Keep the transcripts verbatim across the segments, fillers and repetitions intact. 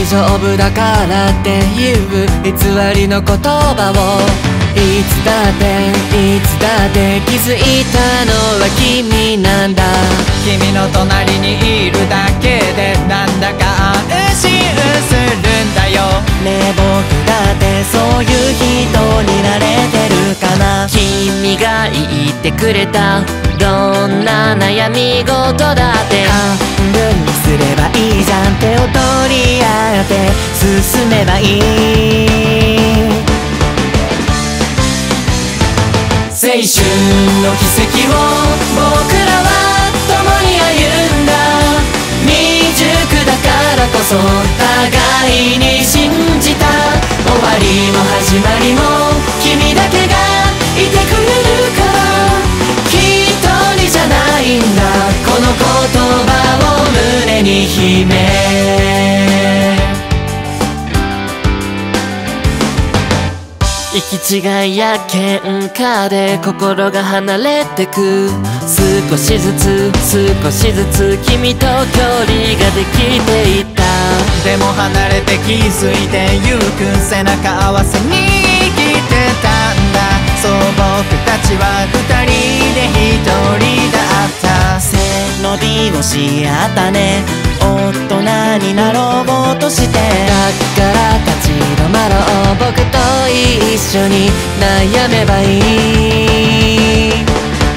大丈夫だからっていう偽りの言葉をいつだっていつだって気づいたのは君なんだ。 君の隣にいるだけでなんだか安心するんだよ。 ねえ僕だってそういう人になれてるかな。君が言ってくれたどんな悩み事だって半分にすればいいじゃん。手を取り合って進めばいい。青春の奇跡を僕らは共に歩んだ。未熟だからこそ互いに信じた。終わりも始まりも君だけがいてくれるから。一人じゃないんだこの言葉を胸に秘め。行き違いや喧嘩で心が離れてく。少しずつ少しずつ君と距離ができていった。 でも離れて気づいてゆく背中合わせに生きてたんだ。そう僕たちは二人で一人だった。 背伸びをし合ったね。大人になろうとして。だから立ち止まろう僕と一緒に悩めばいい。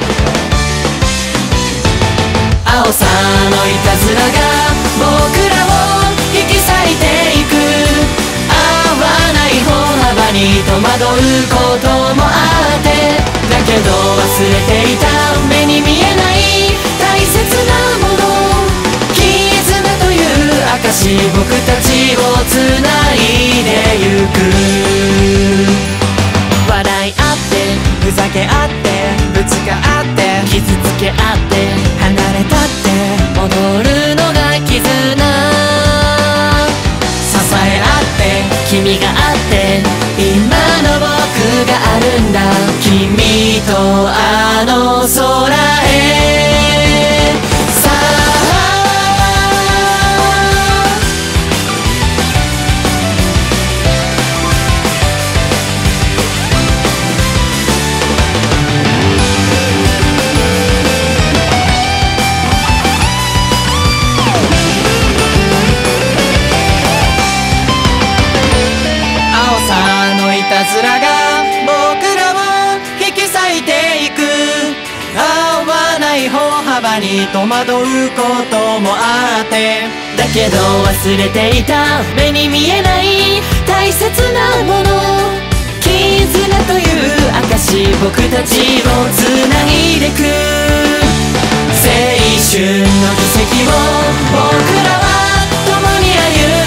青さのいたずらが僕らを引き裂いていく。合わない歩幅に戸惑うこともあって。だけど忘れていた目に見えない大切なもの。絆という証僕たちをつないでゆく。笑い合ってふざけ合ってぶつかって傷つけ合って離れたって戻るのが絆。支え合って君があって今の僕があるんだ。君とあの空へさあ。 青さのいたずらが僕らを引き裂いていく。合わない歩幅に戸惑うこともあって。 だけど忘れていた目に見えない大切なもの。絆という証僕たちをつないでく。青春の奇跡を僕らは共に歩